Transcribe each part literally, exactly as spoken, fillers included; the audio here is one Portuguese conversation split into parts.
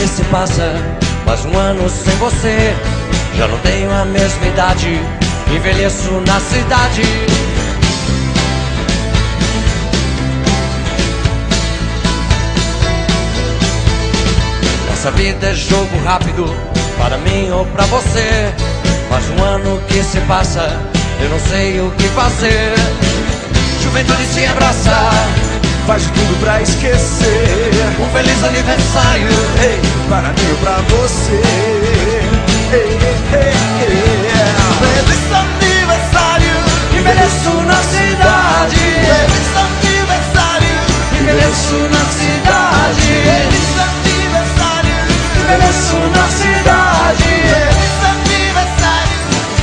que se passa, mais um ano sem você. Já não tenho a mesma idade, envelheço na cidade. Nossa vida é jogo rápido, para mim ou pra você. Mais um ano que se passa, eu não sei o que fazer. Juventude se abraça, faz de tudo pra esquecer. Um feliz aniversário, ei, para mim ou pra você. Ei, ei, ei, ei. Feliz aniversário, envelheço na cidade. Feliz aniversário, envelheço na cidade. Feliz aniversário, envelheço na cidade. Feliz aniversário.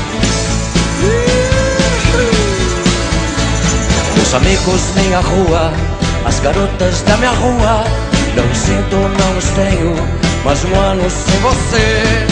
Meus amigos, minha rua, as garotas da minha rua, não me sinto, não os tenho, mais um ano sem você.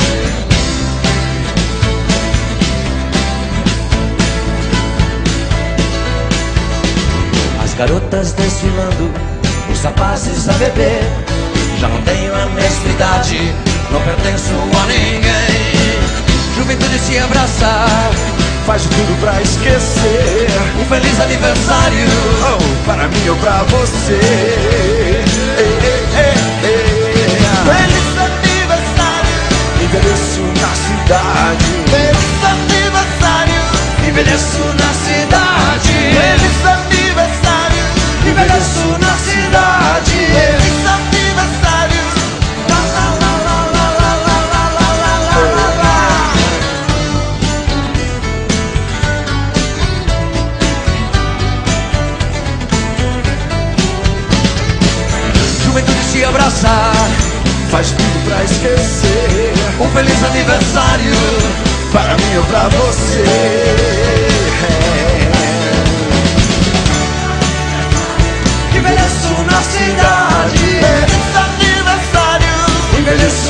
As garotas desfilando, os rapazes a beber. Já não tenho a mesma idade, não pertenço a ninguém. Juventude se abraça, faz de tudo pra esquecer. Um feliz aniversário, oh, para mim ou pra você. Ei, ei, ei, ei. Feliz aniversário, envelheço na cidade. Feliz aniversário, envelheço na cidade. Feliz aniversário, envelheço na cidade. Feliz aniversário. La, la, la, la, la, la, la, la, la, la, la. Juventude se abraça, faz tudo pra esquecer. Um feliz aniversário, para mim ou pra você. envelheço na cidade. Feliz aniversário, envelheço